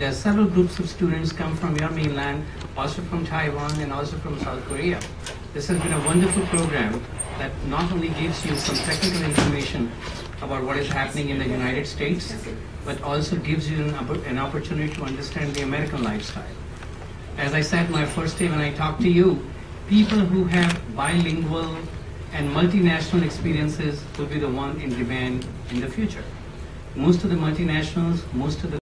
there are several groups of students come from your mainland, also from Taiwan and also from South Korea. This has been a wonderful program that not only gives you some technical information about what is happening in the United States, but also gives you an opportunity to understand the American lifestyle. As I said my first day when I talked to you, people who have bilingual and multinational experiences will be the one in demand in the future. Most of the multinationals, most of the